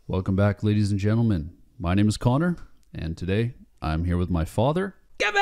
Welcome back, ladies and gentlemen. My name is Connor, and today I'm here with my father, Kevin!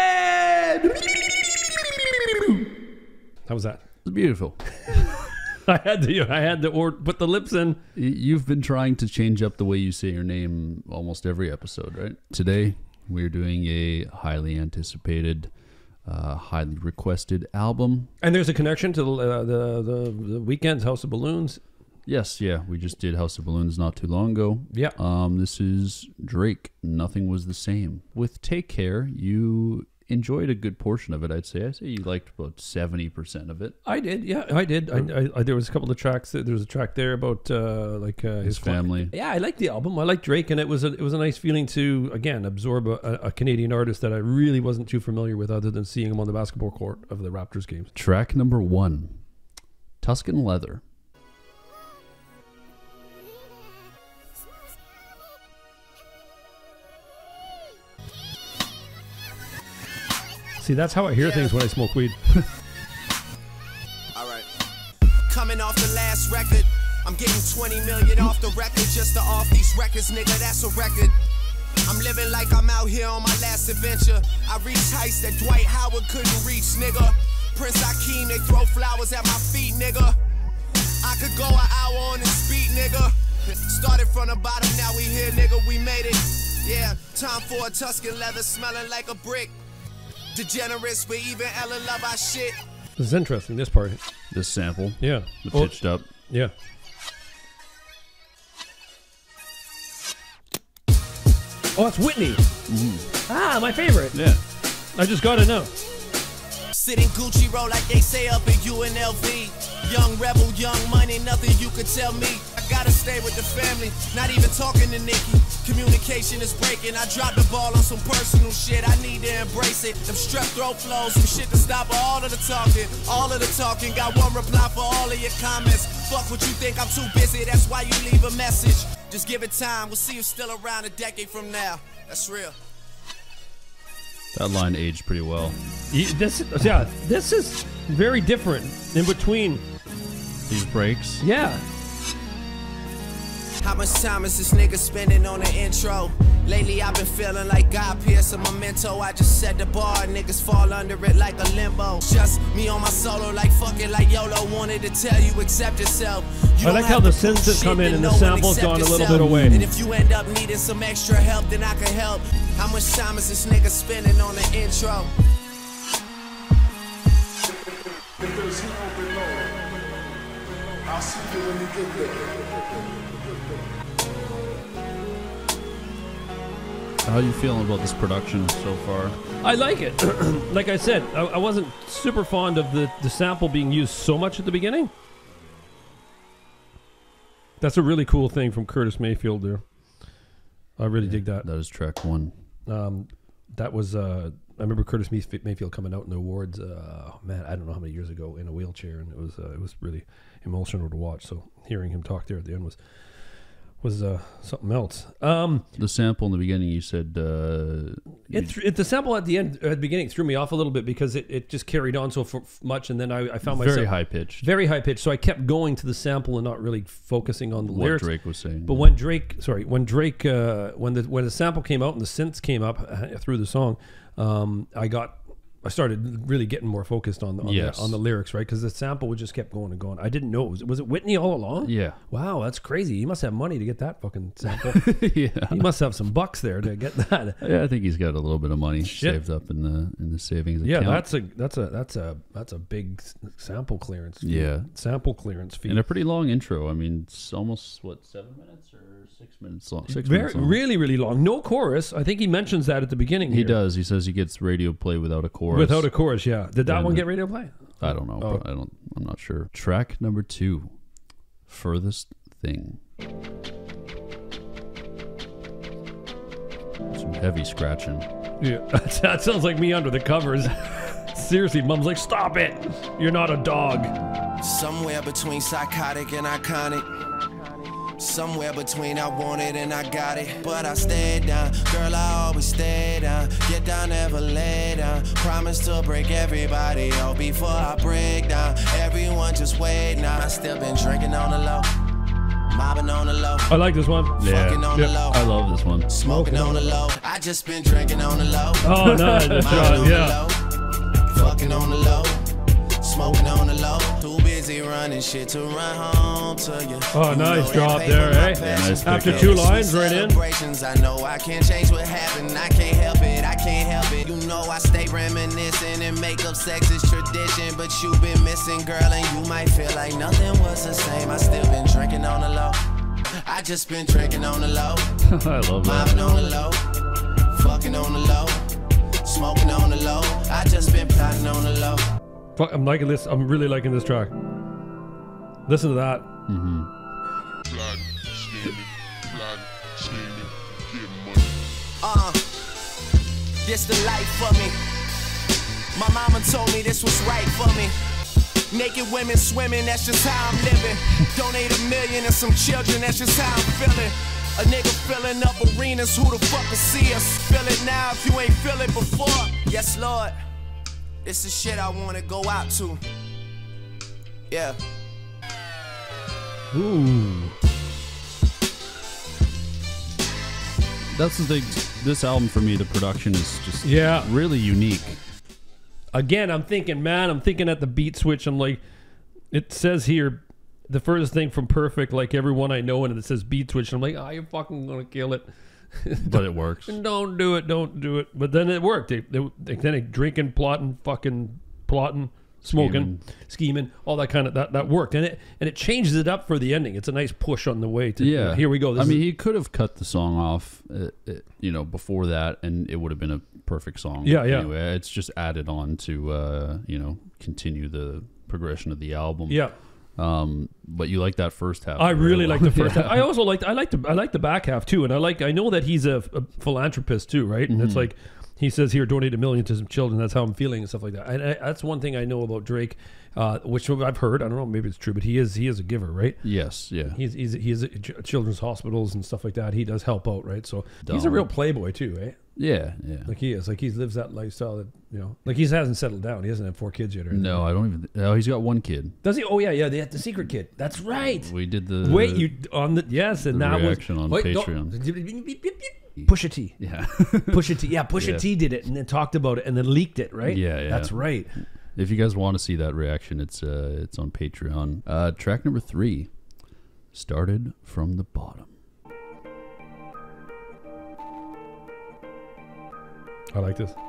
How was that? It was beautiful. I had to put the lips in. You've been trying to change up the way you say your name almost every episode, right? Today, we're doing a highly anticipated, highly requested album. And there's a connection to the weekend's House of Balloons. Yes, yeah, we just did House of Balloons not too long ago. Yeah. This is Drake, Nothing Was the Same. With Take Care, you enjoyed a good portion of it, I'd say. I'd say you liked about 70% of it. I did, yeah, I did. I there was a couple of tracks. There was a track there about his family. Yeah, I liked the album. I liked Drake, and it was a nice feeling to, again, absorb a Canadian artist that I really wasn't too familiar with other than seeing him on the basketball court of the Raptors games. Track number 1, Tuscan Leather. See, that's how I hear things when I smoke weed. All right. Coming off the last record, I'm getting 20 million off the record just to off these records, nigga. That's a record. I'm living like I'm out here on my last adventure. I reached heights that Dwight Howard couldn't reach, nigga. Prince Akeem, they throw flowers at my feet, nigga. I could go an hour on this beat, nigga. Started from the bottom, now we here, nigga. We made it. Yeah, time for a Tuscan leather smelling like a brick. Degenerates, but even Ella love our shit. This is interesting, this part. This sample. Yeah. The pitched up. Yeah. Oh, that's Whitney. Mm-hmm. Ah, my favorite. Yeah. I just gotta know. Sitting Gucci roll like they say up in UNLV. Young rebel, young money, nothing you could tell me. I gotta stay with the family, not even talking to Nikki. Communication is breaking, I dropped the ball on some personal shit. I need to embrace it. Them strep throat flows, some shit to stop all of the talking. All of the talking, got one reply for all of your comments. Fuck what you think, I'm too busy, that's why you leave a message. Just give it time, we'll see you still around a decade from now. That's real. That line aged pretty well. This is very different in between these breaks. Yeah. How much time is this nigga spending on the intro? Lately I've been feeling like God piercing my memento. I just set the bar, niggas fall under it like a limbo. Just me on my solo like fuck it, like YOLO. Wanted to tell you, accept yourself. I like how the synths have come in and the sample's gone a little bit away. And if you end up needing some extra help, then I can help. How much time is this nigga spending on the intro? If there's heat below, I'll see you when you get there. How are you feeling about this production so far? I like it. Like I said, I wasn't super fond of the sample being used so much at the beginning. That's a really cool thing from Curtis Mayfield there. I really dig that. That is track 1. That was, I remember Curtis Mayfield coming out in the awards, man, I don't know how many years ago, in a wheelchair, and it was really emotional to watch. So hearing him talk there at the end was something else. The sample in the beginning, you said... the sample at the end, at the beginning, threw me off a little bit because it just carried on so much, and then I found myself... Very high-pitched. Very high-pitched, so I kept going to the sample and not really focusing on the lyrics. What Drake was saying. But when when the sample came out and the synths came up through the song, I started really getting more focused on the lyrics, right? Because the sample just kept going and going. I didn't know. Was it Whitney all along? Yeah. Wow, that's crazy. He must have money to get that fucking sample. Yeah. He must have some bucks there to get that. Yeah, I think he's got a little bit of money saved up in the savings account. Yeah, that's a big sample clearance fee. Yeah. Sample clearance fee. And a pretty long intro. I mean, it's almost, 7 minutes or 6 minutes long? Really, really long. No chorus. I think he mentions that at the beginning. He does. He says he gets radio play without a chorus. Without a chorus, yeah. Did that one get radio play? I don't know. Oh. I'm not sure. Track number 2, Furthest Thing. Some heavy scratching. Yeah, that sounds like me under the covers. Seriously, Mom's like, stop it. You're not a dog. Somewhere between psychotic and iconic. Somewhere between I want it and I got it. But I stayed down, girl, I always stay down. Get down, never lay down. Promise to break everybody out before I break down. Everyone just wait now. I still been drinking on the low. Mobbing on the low. I like this one. Yeah, Fucking on the low. I love this one. Smoking on the low. I just been drinking on the low. Oh, no, Mobbing on yeah. the low. Fucking on the low. Smoking on the low. Too busy running shit to run home to you. Oh, You nice know drop that there, paper, eh? my passion. Nice After pickup. 2 lines, right in. Celebrations, I know I can't change what happened. I can't help it, I can't help it. You know I stay reminiscing and make up sex is tradition. But you been missing, girl, and you might feel like nothing was the same. I still been drinking on the low. I just been drinking on the low. I love Mobbing that. on the low. Fucking on the low. Smoking on the low. I just been plotting on the low. Fuck, I'm liking this. I'm really liking this track. Listen to that. Blood, scheming, get money. This the life for me. My mama told me this was right for me. Naked women swimming, that's just how I'm living. Donate $1 million and some children, that's just how I'm feeling. A nigga filling up arenas, who the fuck will see us? Feel it now if you ain't feel it before. Yes, Lord. This is shit I wanna go out to. Yeah. Ooh. That's the thing. This album for me, the production is just Yeah. really unique. Again, I'm thinking at the beat switch. I'm like, it says here, the furthest thing from perfect, like everyone I know, and it says beat switch. And I'm like, oh, you're fucking gonna kill it. But it works. Don't do it. But then it worked. They drinking, plotting, smoking, scheming, all that kind of that worked, and it changes it up for the ending. It's a nice push on the way to. Yeah, Here we go. He could have cut the song off, before that, and it would have been a perfect song. Yeah. Anyway, it's just added on to continue the progression of the album. Yeah. But you like that first half. I really like the first Yeah. half. I also like the back half too, and I know that he's a philanthropist too, right? And it's like he says here, donate $1 million to some children. That's how I'm feeling and stuff like that. And that's one thing I know about Drake, which I've heard. I don't know, maybe it's true, but he is a giver, right? Yes, yeah. He's at children's hospitals and stuff like that. He does help out, right? So he's a real playboy too, eh? Yeah. Like he is. Like he lives that lifestyle that, like he hasn't settled down. He hasn't had 4 kids yet or anything. No, I don't even. No, he's got 1 kid. Does he? Oh yeah. They had the secret kid. That's right. We did the Yes, and the that was reaction on Patreon. Pusha T. Yeah. Pusha T. Yeah, Pusha T did it and then talked about it and then leaked it, right? Yeah. That's right. If you guys want to see that reaction, it's on Patreon. Track number 3, Started from the Bottom. I like this.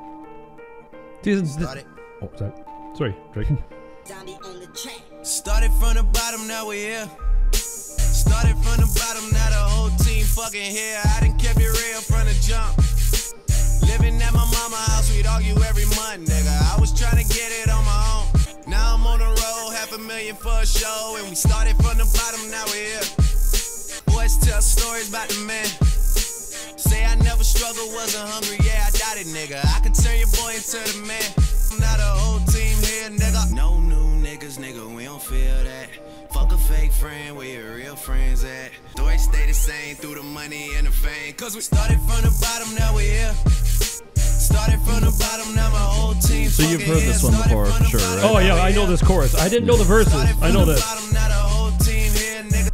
Sorry, Drake. Started from the bottom, now we're here. Started from the bottom, now the whole team fucking here. I done kept it real from the jump. Living at my mama's house, we'd argue every month, nigga. I was trying to get it on my own. Now I'm on the road, $500,000 for a show. And we started from the bottom, now we're here. Boys tell stories about the man. Say I never struggled, wasn't hungry, yeah, I doubt it, nigga. I could turn your boy into the man. Now the whole team here, nigga. No new niggas, nigga, we don't feel that. Fuck a fake friend, where your real friends at? Stories stay the same through the money and the fame. Cause we started from the bottom, now we here. Started from the bottom, now my whole team. So you've heard this one before, for sure, right? Oh yeah, I know this chorus. I didn't know the verses. I know this. Now the whole team here, nigga.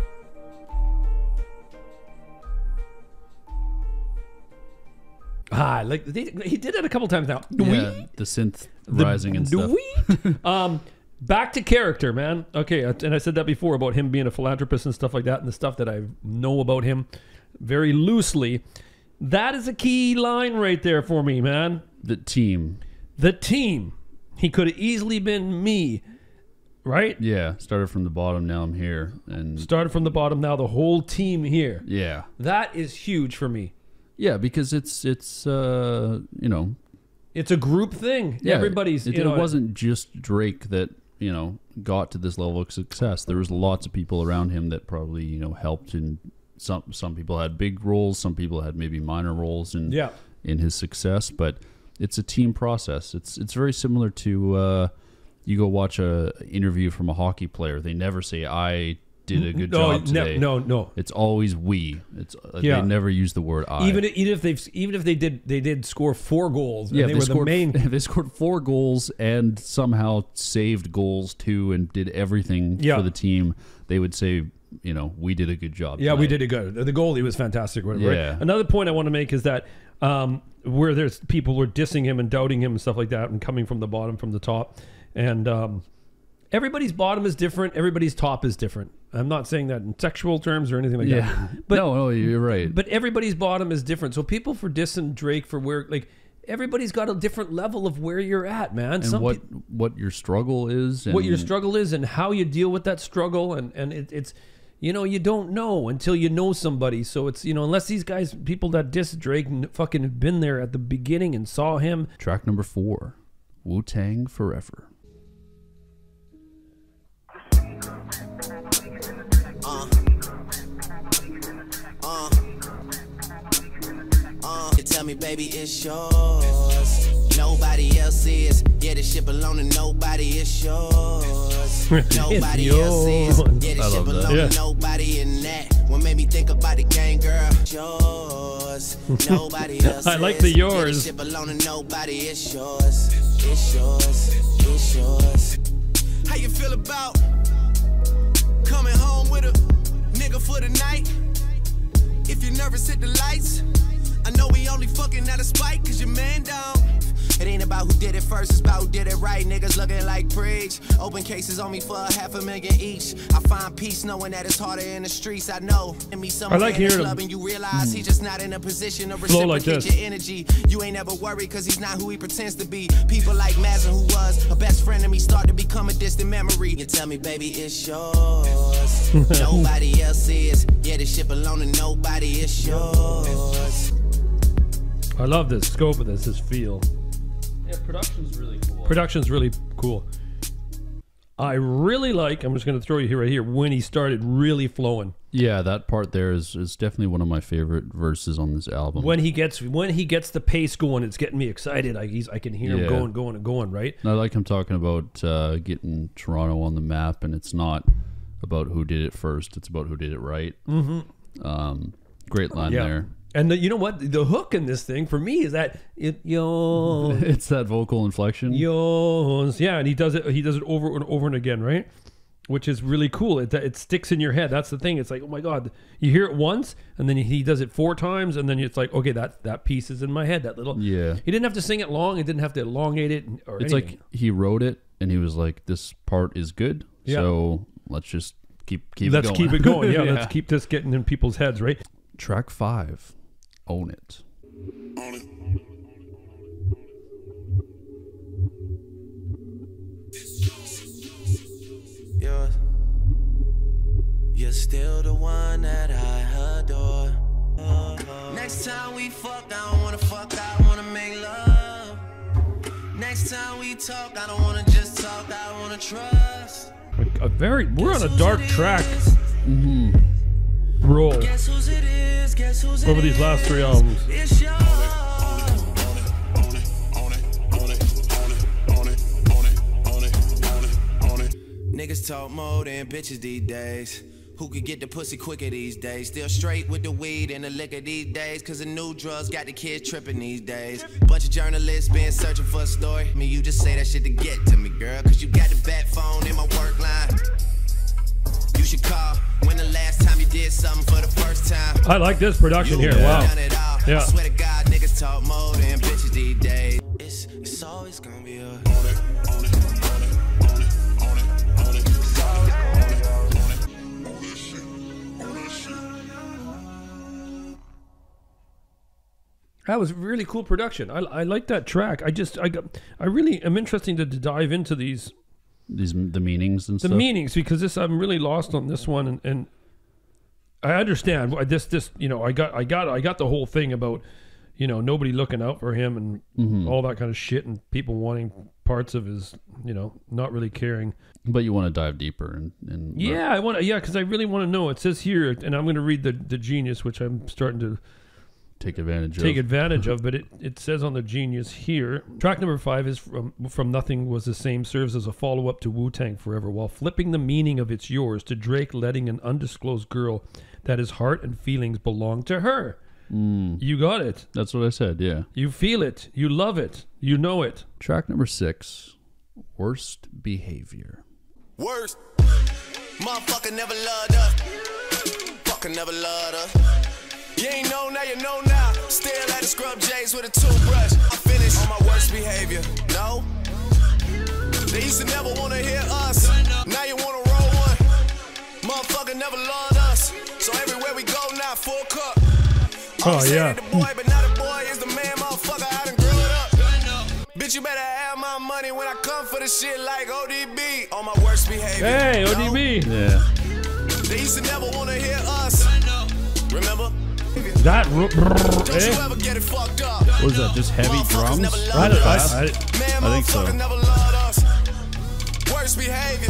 He did it a couple times now. Yeah, the synth rising and stuff. Back to character, man. Okay, and I said that before about him being a philanthropist and stuff like that, and the stuff that I know about him very loosely. That is a key line right there for me, man. The team. He could have easily been me, right? Yeah, started from the bottom, now I'm here. And Started from the bottom, now the whole team here. yeah. That is huge for me. Yeah, because it's It's a group thing. yeah, Everybody's, it wasn't just Drake that, got to this level of success. There was lots of people around him that probably, helped, and some people had big roles, some people had maybe minor roles in his success, but it's a team process. It's very similar to you go watch a interview from a hockey player. They never say I did a good job today. No. It's always we. They never use the word I. Even if they did score 4 goals. Yeah, And they were the main. If they scored 4 goals and somehow saved goals too and did everything for the team, they would say you know, we did a good job. Yeah, tonight. we did it good. The goalie was fantastic. Whatever, Yeah. right? Another point I want to make is that where there's people were dissing him and doubting him and stuff like that, and coming from the bottom, from the top, and everybody's bottom is different. Everybody's top is different. I'm not saying that in sexual terms or anything like that. But, no, you're right. But everybody's bottom is different. So people for dissing Drake for where, like, everybody's got a different level of where you're at, man. And what your struggle is. And what your struggle is and how you deal with that struggle. And it's, you know, you don't know until you know somebody. So it's, you know, unless these guys, people that diss Drake fucking have been there at the beginning and saw him. Track number 4, Wu-Tang Forever. You tell me, baby, it's yours. Nobody else is. Yeah, this shit belong to nobody. It's yours. Nobody else is. Yeah, this shit belong to nobody in that. What made me think about the game, girl? Yours. Nobody else. I like the yours. Yeah, this shit belong to nobody. It's yours. It's yours. It's yours. How you feel about coming home with a nigga for the night? If you're nervous, hit the lights. I know we only fucking out of spite, cause your man down. It ain't about who did it first, it's about who did it right. Niggas looking like prigs. Open cases on me for $500,000 each. I find peace knowing that it's harder in the streets. I know. And me somewhere like in the hearing club and you realize he's just not in a position to flow reciprocate like your energy. You ain't ever worried cause he's not who he pretends to be. People like Mazin, who was a best friend of me, start to become a distant memory. You tell me, baby, it's yours. Nobody else is. Yeah, this shit belong to nobody. It's yours. I love this scope of this feel. Yeah, production's really cool. Production's really cool. I really like, I'm just going to throw you here right here, when he started really flowing. Yeah, that part there is definitely one of my favorite verses on this album. When he gets the pace going, it's getting me excited. I can hear him going, right? And I like him talking about getting Toronto on the map, and it's not about who did it first, it's about who did it right. Mm-hmm. Great line there. And you know what? The hook in this thing for me is that it's that vocal inflection. Yeah, and he does it over and over and again, right? Which is really cool. It sticks in your head. That's the thing. It's like, oh my God, you hear it once, and then he does it 4 times, and then it's like, okay, that piece is in my head. That little. Yeah. He didn't have to sing it long. He didn't have to elongate it or it's anything. like he wrote it, and he was like, this part is good, so let's just keep it going. Let's keep it going. Yeah, let's keep this getting in people's heads, right? Track 5. Own It. Own it. You're still the one that I adore. Next time we fuck, I don't wanna fuck, I wanna make love. Next time we talk, I don't wanna just talk, I wanna trust. We're on a dark track. Roll over these last 3 albums. Niggas talk more than bitches these days. Who could get the pussy quicker these days? Still straight with the weed and the liquor these days, cause the new drugs got the kids tripping these days. Bunch of journalists been searching for a story. I mean, you just say that shit to get to me, girl, cause you got the bat phone in my work line. You should call when the last time you did something for the first time. I like this production here. Wow. Yeah. I swear to God, niggas talk more than bitches these days. It's always gonna be a That was really cool production. I like that track. I really am interested to dive into the meanings and stuff. The meanings, because I'm really lost on this one, and I understand this you know, I got the whole thing about, you know, nobody looking out for him and all that kind of shit, and people wanting parts of his, you know, not really caring. But you want to dive deeper and yeah, because I really want to know. It says here, and I'm going to read the Genius, which I'm starting to take advantage of, but it says on the Genius here, track number 5 is from Nothing Was the Same, serves as a follow-up to Wu-Tang Forever, while flipping the meaning of It's Yours to Drake letting an undisclosed girl that his heart and feelings belong to her. You got it. That's what I said, yeah. You feel it. You love it. You know it. Track number 6, Worst Behavior. Worst. Motherfucker never loved her. Fucker never loved her. You ain't know now, you know now. Still at the scrub J's with a toothbrush. I finished on my worst behavior. No. They used to never wanna hear us. Now you wanna roll one. Motherfucker never loved us. So everywhere we go now, full cup. Oh yeah. The boy, but now the boy is the man, motherfucker. I done grew it up. Bitch, you better have my money when I come for the shit like ODB. On my worst behavior. Hey, ODB. Yeah. They used to never wanna hear us. Remember? That Don't you ever get it fucked up. What was that? Just heavy drums? I think so. Never loved us. Worst behavior.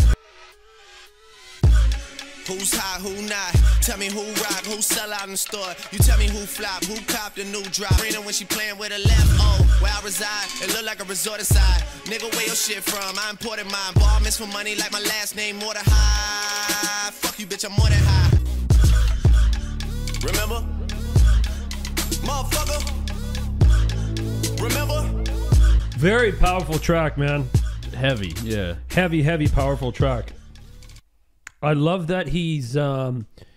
Who's high, who not? Tell me who rock, who sell out in the store. You tell me who flop, who copped a new drop. Rena when she playing with her left, oh, where I reside, it look like a resort aside. Nigga, where your shit from? I imported mine. Ball miss for money like my last name, more than high. Fuck you, bitch, I'm more than high. Remember? Motherfucker. Remember? Very powerful track, man. Heavy, yeah. Heavy, powerful track. I love that he's I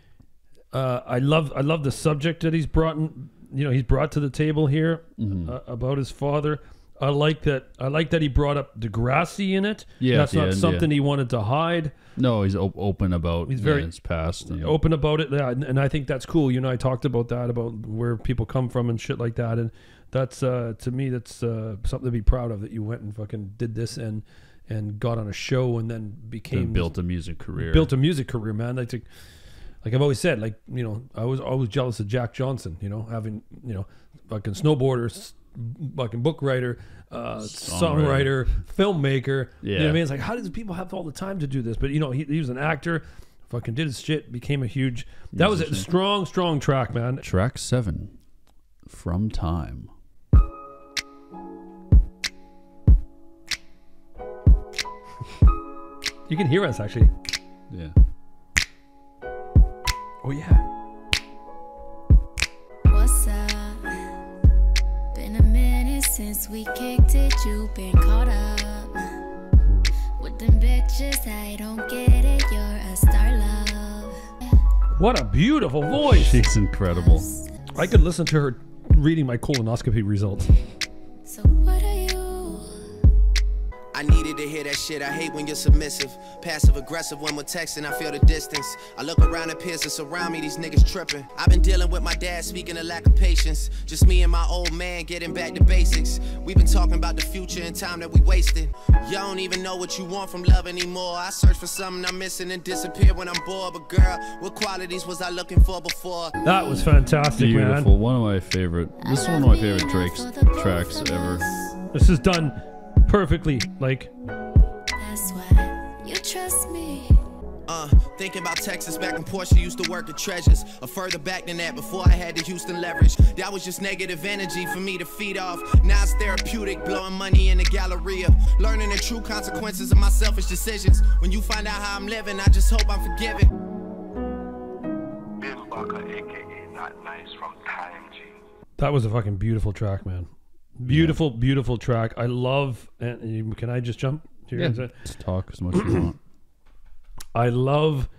love the subject that he's brought in, he's brought to the table here about his father. I like that he brought up Degrassi in it. Yeah, that's not something he wanted to hide. No, he's open about his past. Open about it, yeah, and I think that's cool. I talked about that, about where people come from and shit like that, and that's to me that's something to be proud of, that you went and fucking did this and got on a show and then built a music career. Built a music career, man. Like I've always said, I was always jealous of Jack Johnson, having, fucking snowboarder, fucking book writer, songwriter, filmmaker. Yeah. You know what I mean? It's like, how does people have all the time to do this? But he was an actor, fucking did his shit, became a huge musician. That was a strong track, man. Track 7, From Time. You can hear us, actually. Yeah. Oh, yeah. What's up? Been a minute since we kicked it. You been caught up with them bitches. I don't get it. You're a star, love. What a beautiful voice. She's incredible. I could listen to her reading my colonoscopy results. So what are you? I needed to hear that shit. I hate when you're submissive, passive aggressive when we're texting. I feel the distance. I look around at peers that's around me. These niggas tripping. I've been dealing with my dad, speaking of lack of patience. Just me and my old man getting back to basics. We've been talking about the future and time that we wasted. You don't even know what you want from love anymore. I search for something I'm missing and disappear when I'm bored. But girl, what qualities was I looking for before? That was fantastic, Beautiful. man. One of my favorite. This is one of my favorite Drake's tracks ever. This is done perfectly, like. That's why you trust me. Thinking about Texas back when Portia used to work at Treasures, or further back than that before I had the Houston leverage. That was just negative energy for me to feed off. Now it's therapeutic, blowing money in the Galleria, learning the true consequences of my selfish decisions. When you find out how I'm living, I just hope I'm forgiven. Bill Barker, aka Not Nice from Time G. That was a fucking beautiful track, man. Beautiful track. I love. And can I just jump? Just talk as much as you want. I love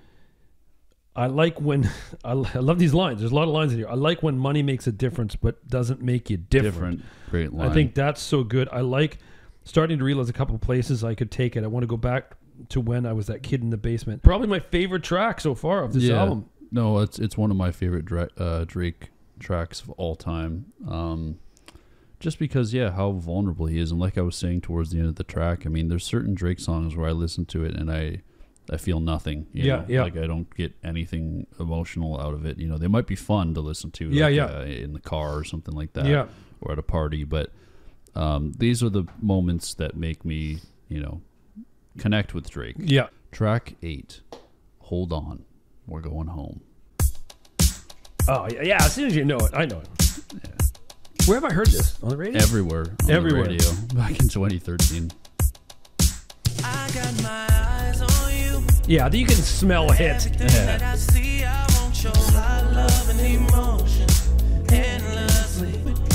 these lines. There's a lot of lines in here. I like when money makes a difference but doesn't make you different. Great line. I think that's so good. I like starting to realize a couple of places I could take it. I want to go back to when I was that kid in the basement. Probably my favorite track so far of this album. No, it's one of my favorite Drake tracks of all time. Just because, how vulnerable he is. And like I was saying towards the end of the track, I mean, there's certain Drake songs where I listen to it and I feel nothing. You know? Like I don't get anything emotional out of it. They might be fun to listen to in the car or something like that, or at a party. But these are the moments that make me, connect with Drake. Yeah. Track 8, Hold On, We're Going Home. Oh, yeah, as soon as you know it, I know it. Yeah. Where have I heard this? On the radio? Everywhere. On the radio, back in 2013. I got my eyes on you. Yeah, you can smell a hit. Yeah. I see, I won't show my love and emotion endlessly.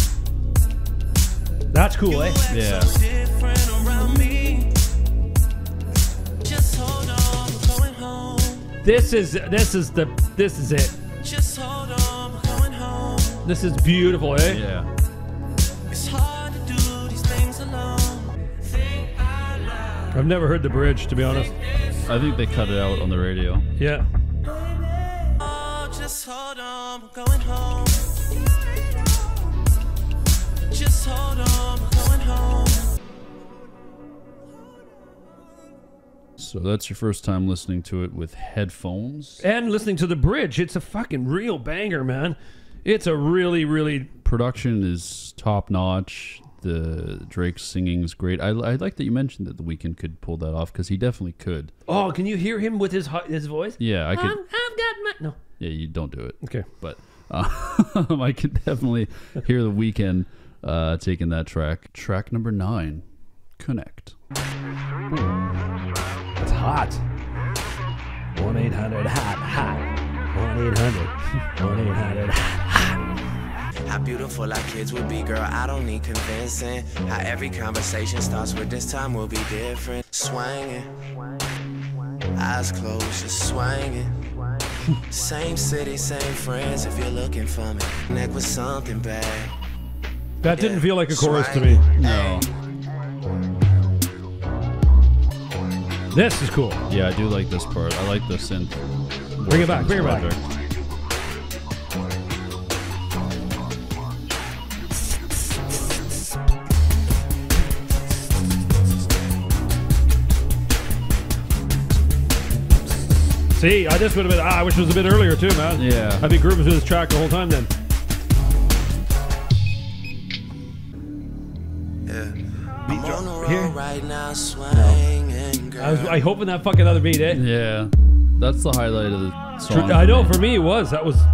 That's cool, eh? Yeah. So different around me. Just hold on, we're going home. This is it. Just hold on, we're going home. This is beautiful, eh? Yeah. It's hard to do these things alone. I've never heard the bridge, to be honest. I think they cut it out on the radio. Yeah. Oh, just hold on, we're going home. Just hold on, we're going home. So that's your first time listening to it with headphones. And listening to the bridge. It's a fucking real banger, man. It's a really, really... Production is top notch. The Drake singing is great. I like that you mentioned that The Weeknd could pull that off, because he definitely could. Oh, can you hear him with his voice? Yeah, I could. I've got my... No. Yeah, you don't do it. Okay. But I could definitely hear The Weeknd taking that track. Track number 9, Connect. It's hot. 1-800-HOT-HOT. 1-800-1-800-HOT-HOT. How beautiful our kids would be, girl, I don't need convincing. How every conversation starts with this time will be different. Swinging, eyes closed, just swinging. Same city, same friends, if you're looking for me. Connect with something bad. That didn't feel like a chorus to me. No. This is cool. Yeah, I do like this part. I like the synth. Bring it back, bring it back. See, this would have been, I wish it was a bit earlier too, man. Yeah. I'd be grooving to this track the whole time then. I'm on the road Here. right now, swinging, girl. I hoping that fucking other beat, eh? Yeah. That's the highlight of the song. I know, for me it was. That was...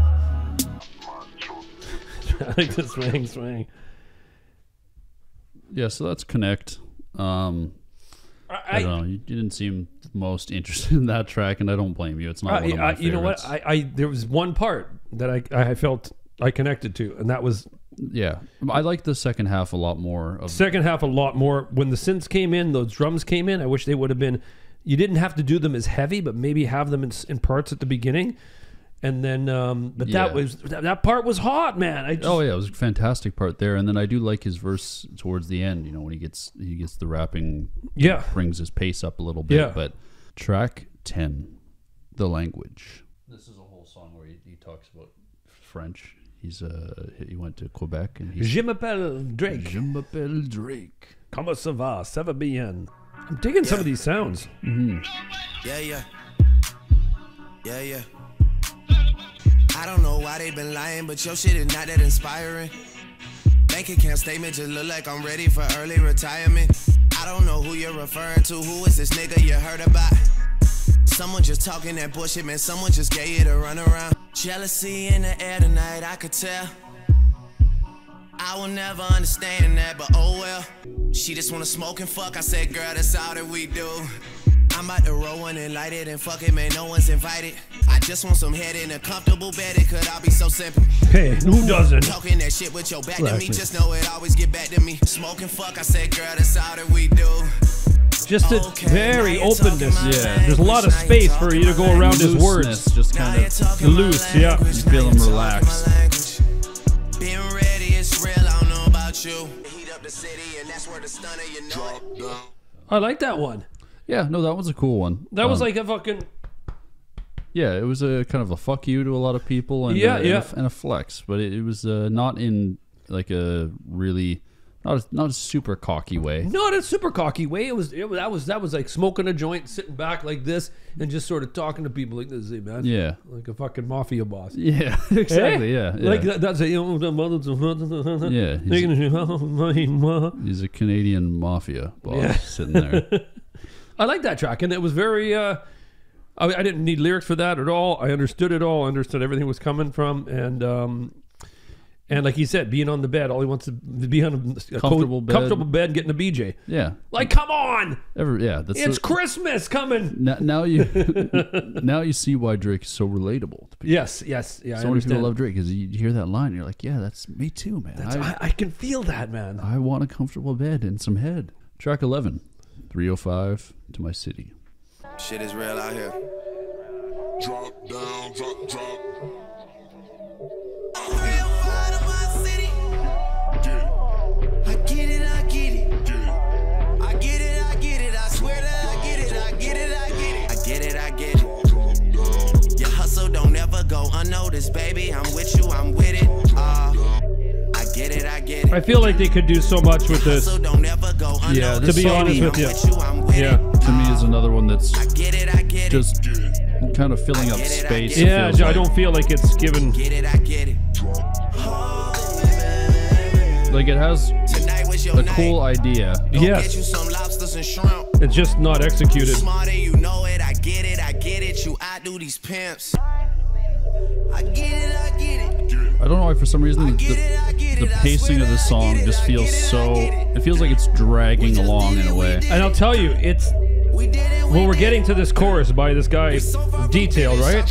I like the swing. Yeah, so that's Connect. I don't know. You didn't seem most interested in that track, and I don't blame you. It's not one of my favorites. You know what? There was one part that I felt I connected to, and that was... Yeah. I like the second half a lot more. Second half a lot more. When the synths came in, those drums came in, I wish they would have been... You didn't have to do them as heavy, but maybe have them in parts at the beginning. And then, that part was hot, man. Oh yeah, it was a fantastic part there. And then I do like his verse towards the end. You know, when he gets the rapping, brings his pace up a little bit. Yeah. But track 10, The Language. This is a whole song where he talks about French. He went to Quebec and Je m'appelle Drake. Je m'appelle Drake. Comment ça va? Ça va bien. I'm digging some of these sounds. Mm-hmm. Yeah. I don't know why they been lying, but your shit is not that inspiring. Bank account statement just look like I'm ready for early retirement. I don't know who you're referring to. Who is this nigga you heard about? Someone just talking that bullshit, man. Someone just gave you the runaround. Jealousy in the air tonight, I could tell. I will never understand that, but oh well. She just wanna smoke and fuck. I said, girl, that's all that we do. I'm about to roll one and light it and fuck it, man, no one's invited. I just want some head in a comfortable bed, it could all be so simple. Hey, who doesn't? Talking that shit with your back to me, just know it always get back to me. Smoke and fuck, I said, girl, that's all that we do. Just a very openness. Yeah. There's a lot of space for you to go around his words. Just kind of loose, yeah. You feel him relaxed. Being ready, it's real, I don't know about you. Heat up the city and that's where the stunner, you know it. I like that one. Yeah, no, that was a cool one. That was like a fucking... Yeah, it was a kind of a fuck you to a lot of people, and and a flex, but it was not in like a really not a super cocky way. Not a super cocky way. That was like smoking a joint, sitting back like this, and just sort of talking to people like this, man. Yeah, like a fucking mafia boss. Yeah, exactly. Hey? Yeah, like that's a yeah. He's a Canadian mafia boss sitting there. I like that track, and it was very. I didn't need lyrics for that at all. I understood it all. I understood everything was coming from, and like he said, being on the bed, all he wants to be on a comfortable bed, getting a BJ. Yeah, like come on. It's Christmas coming. Now you see why Drake is so relatable to people. Yes, yeah. So many people love Drake because you hear that line, and you're like, yeah, that's me too, man. I can feel that, man. I want a comfortable bed and some head. Track 11, 305 to my city. Shit is real out here. Drop down, drop. Go unnoticed, baby. I'm with you, I'm with it. I get it, I get it. I feel like they could do so much with this. Yeah, to be honest with you. Yeah. To me is another one that's just kind of filling up space. Yeah, I don't feel like it's given. Like it has a cool idea. Yes. It's just not executed. You know it, I get it. You outdo these pimps. I get it. I don't know why for some reason the pacing of the song just feels so. It feels like it's dragging along in a way. And I'll tell you, it's when we're getting to this chorus by this guy Detail, right?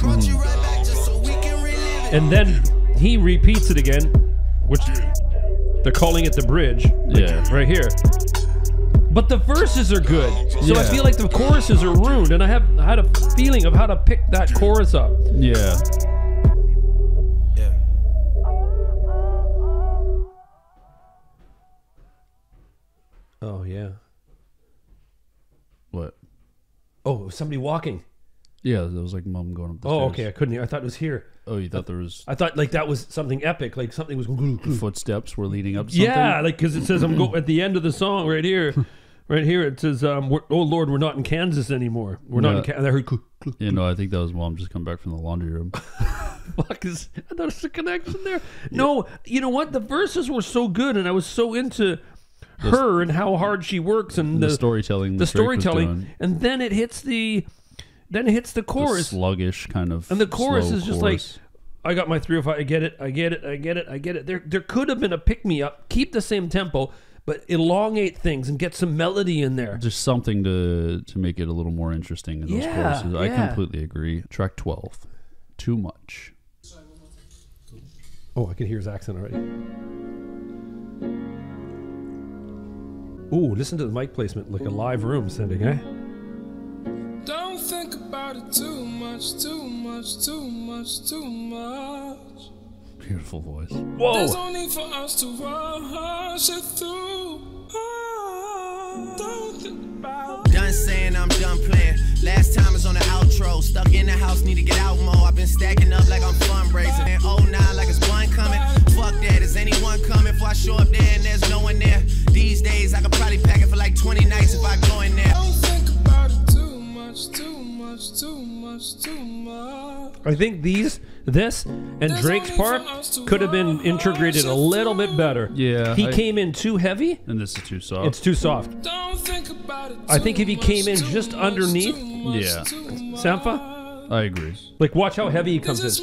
And then he repeats it again, which they're calling it the bridge. Yeah, right here. But the verses are good, so I feel like the choruses are ruined, and I had a feeling of how to pick that chorus up. Yeah. Oh yeah. What? Oh, it was somebody walking. Yeah, there was like mom going up the stairs. Oh, okay. I couldn't hear. I thought it was here. Oh, you thought there was... I thought like that was something epic, like something was... Footsteps were leading up to something? Yeah, like because it says I'm at the end of the song right here. Right here it says, oh Lord, we're not in Kansas anymore. We're not in Kansas. I heard... You know, I think that was mom just come back from the laundry room. Fuck, I thought there was a connection there. No, you know what? The verses were so good, and I was so into her and how hard she works and the storytelling. The storytelling, and then it hits the chorus, the sluggish kind of, and the chorus is just like, I got my 305. I get it. There could have been a pick me up, keep the same tempo, but elongate things and get some melody in there. Just something to make it a little more interesting in those choruses. I completely agree. Track 12, Too Much. Oh, I can hear his accent already. Ooh, listen to the mic placement, like a live room sending, eh? Don't think about it too much. Beautiful voice. Whoa! There's no need for us to rush it through. Don't think about it. Done saying I'm done playing. Last time is on the outro. Stuck in the house, need to get out more. I've been stacking up like I'm fundraising. And oh, nah, like it's one coming. Fuck that, is anyone coming? If I show up there and there's no one there. These days, I could probably pack it for like 20 nights if I go in there. Don't think about it too much. I think this and Drake's part could have been integrated a little bit better. Yeah. He came in too heavy. And this is too soft. It's too soft. I think if he came in just underneath, Sampha, I agree. Like, watch how heavy he comes in.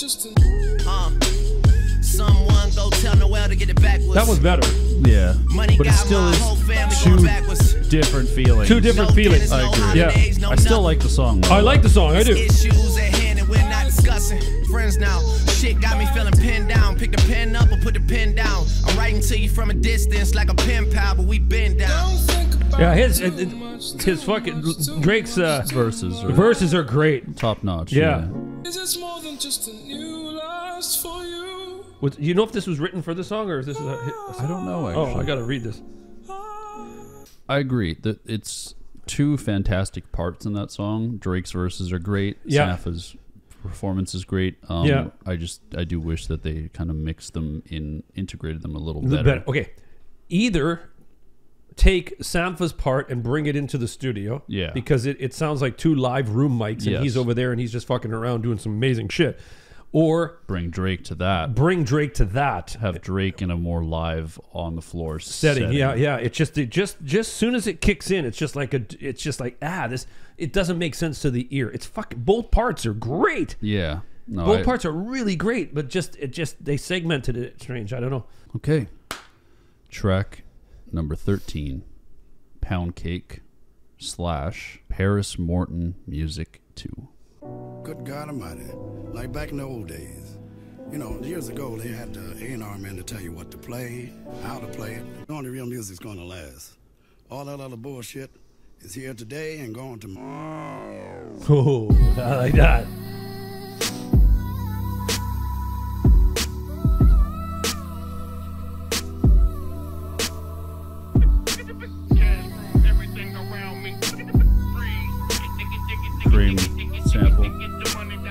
Someone go tell Noel to get it backwards. That was better. Yeah. But it still is two different feelings. Two different feelings. I agree. Yeah. I still like the song. I like the song. I do. Issues at hand and we're not discussing. Friends now. Shit got me feeling pinned down. Pick the pen up or put the pen down. I'm writing to you from a distance like a pen pal, but we been down. Yeah, his fucking Drake's verses are great. Top notch. Yeah. Is this more than just a new lust for you? You know if this was written for the song or is this a hit? I don't know, actually. Oh, I gotta read this. I agree that it's two fantastic parts in that song. Drake's verses are great. Yeah. Sampha's performance is great. Yeah. I do wish that they kind of mixed them integrated them a little better. Okay. Either take Sampha's part and bring it into the studio. Yeah. Because it sounds like two live room mics and he's over there and he's just fucking around doing some amazing shit. Or bring Drake to that. Have Drake in a more live on the floor setting. Yeah. It's just soon as it kicks in, it's just like this. It doesn't make sense to the ear. It's fucking both parts are great. Yeah. No, both parts are really great, but they segmented it strange. I don't know. Okay. Track number 13, Pound Cake / Paris Morton Music 2. Good God Almighty, like back in the old days. You know, years ago they had the A&R man to tell you what to play, how to play it. Only real music's gonna last. All that other bullshit is here today and gone tomorrow. Oh, I like that.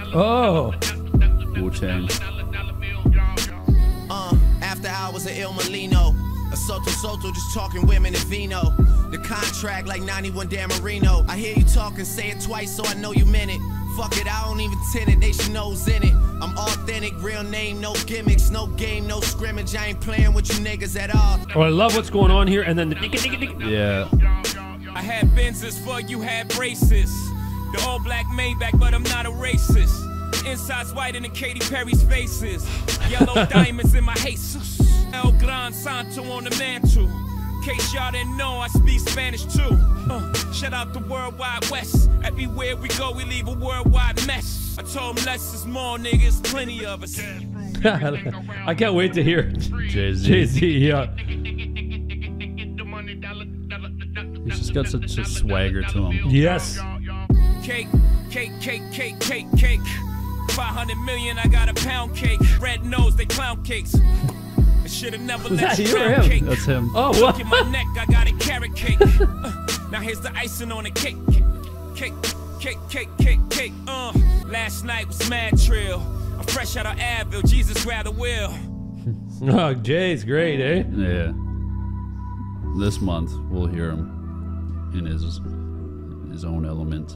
Oh. Wu-Tang. After hours of Il Molino. A Soto, just talking women and vino. The contract like 91 Dan Marino. I hear you talking, say it twice so I know you meant it. Fuck it, I don't even tint it, they should know's in it. I'm authentic, real name, no gimmicks, no game, no scrimmage. I ain't playing with you niggas at all. Oh, I love what's going on here, and then the yeah. I had Benzes for you had braces. The all black Maybach, but I'm not a racist. Inside's whiter than Katy Perry's faces. Yellow diamonds in my Jesus. El Gran Santo on the mantle. In case y'all didn't know, I speak Spanish too. Shout out the Worldwide West. Everywhere we go, we leave a worldwide mess. I told them less is more, niggas, plenty of us. I can't wait to hear Jay-Z, yeah. He's just got such a swagger to him. Yes. Cake. 500 million, I got a pound cake. Red nose, they clown cakes. I should've never let you round cake. That's him. Oh, look at my neck, I got a carrot cake. Now here's the icing on the cake. Cake. Last night was mad trill. I'm fresh out of Advil. Jesus grabbed the wheel. Oh, Jay's great, eh? Yeah. This month we'll hear him in his own element.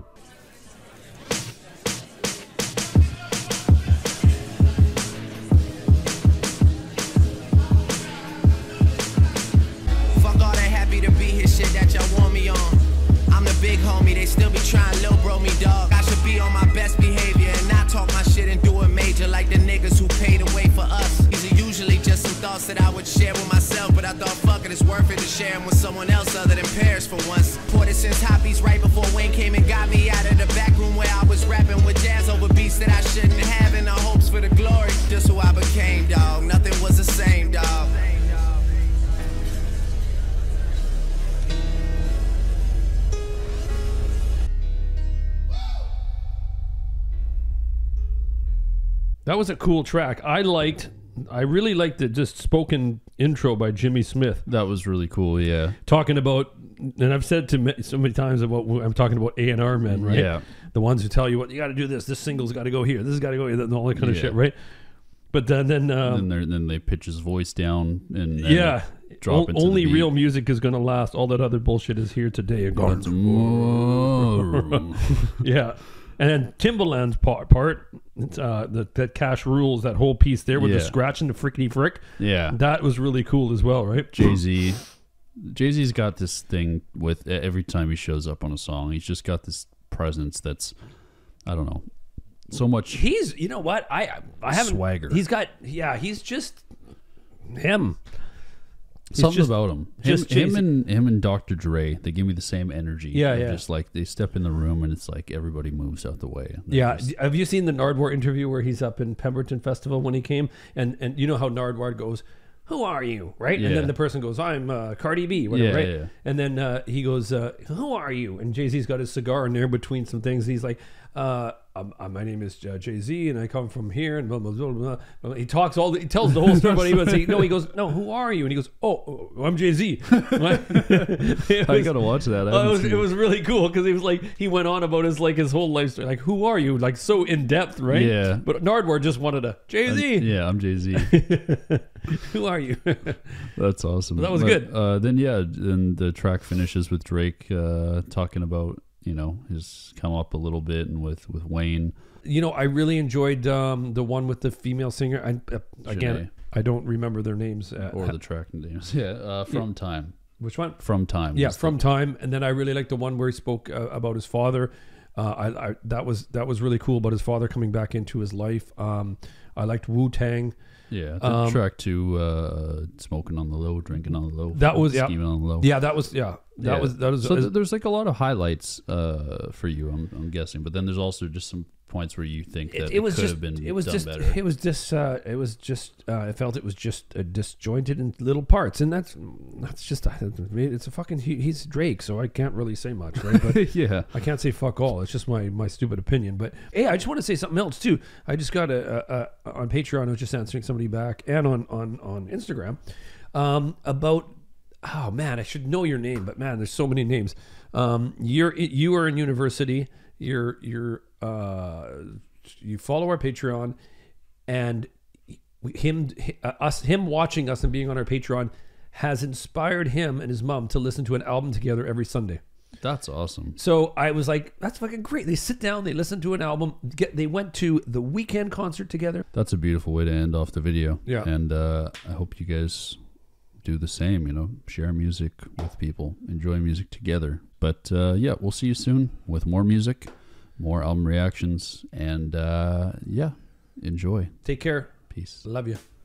Shit that y'all want me on. I'm the big homie, they still be trying lil bro me dog. I should be on my best behavior and not talk my shit and do it major like the niggas who paid away for us. These are usually just some thoughts that I would share with myself, but I thought fuck it, it's worth it to share them with someone else other than Paris for once. Poured it since Hoppies right before Wayne came and got me out of the back room where I was rapping with jazz over beats that I shouldn't have in the hopes for the glory. Just who I became, dog. Nothing was the same, dog. That was a cool track. I really liked the just spoken intro by Jimmy Smith. That was really cool, yeah. Talking about, and I've said to so many times about, I'm talking about A&R men, right? Yeah. The ones who tell you what, you got to do this single's got to go here, this has got to go here, and all that kind of shit, right? But then they pitch his voice down and drop into only the beat. Real music is going to last. All that other bullshit is here today and gone tomorrow. Yeah. And then Timbaland's part, that Cash Rules, that whole piece there with the scratch and the frickety frick. Yeah. That was really cool as well, right? Jay-Z's got this thing with every time he shows up on a song, he's just got this presence that's, I don't know, so much. He's, you know what? I haven't. Swagger. He's got, he's just him. Something about him. Him and Dr. Dre, they give me the same energy. Yeah. Just like they step in the room and it's like everybody moves out the way. Have you seen the Nardwuar interview where he's up in Pemberton Festival when he came? And you know how Nardwuar goes, who are you? Right? Yeah. And then the person goes, I'm Cardi B, whatever, right? Yeah. And then he goes, who are you? And Jay-Z's got his cigar in there between some things. And he's like, my name is Jay-Z and I come from here and blah, blah, blah, blah. He tells the whole story, but he goes, no, who are you? And he goes, oh, I'm Jay-Z. I gotta watch that. It was really cool because he was like, he went on about his whole life story, like, who are you? Like, so in depth, right? Yeah. But Nardwuar just wanted a Jay-Z. I'm Jay-Z. Who are you? That's awesome. That was good. Then the track finishes with Drake talking about, his come up a little bit and with Wayne. I really enjoyed the one with the female singer. Again, I don't remember their names. Or the track names. Yeah, From Time. Which one? From Time. Yeah, From Time. And then I really liked the one where he spoke about his father. That was really cool about his father coming back into his life. I liked Wu-Tang. Yeah, the track 2, Smoking on the Low, Drinking on the Low. That was Scheming on the Low. Yeah, that was That was. So there's like a lot of highlights for you, I'm guessing, but then there's also just some points where you think that it could have been done better. I felt it was just disjointed in little parts, and that's just it's a fucking he's Drake, so I can't really say much, right? But yeah, I can't say fuck all. It's just my stupid opinion. But hey, I just want to say something else too. I just got on Patreon. I was just answering somebody back, and on Instagram about. Oh man, I should know your name, but man, there's so many names. You are in university. You're you follow our Patreon, and him watching us and being on our Patreon has inspired him and his mom to listen to an album together every Sunday. That's awesome. So I was like, that's fucking great. They sit down, they listen to an album, they went to the Weekend concert together. That's a beautiful way to end off the video. Yeah. And I hope you guys do the same, you know, share music with people, enjoy music together. But yeah, we'll see you soon with more music, more album reactions, and yeah, enjoy. Take care. Peace. Love you.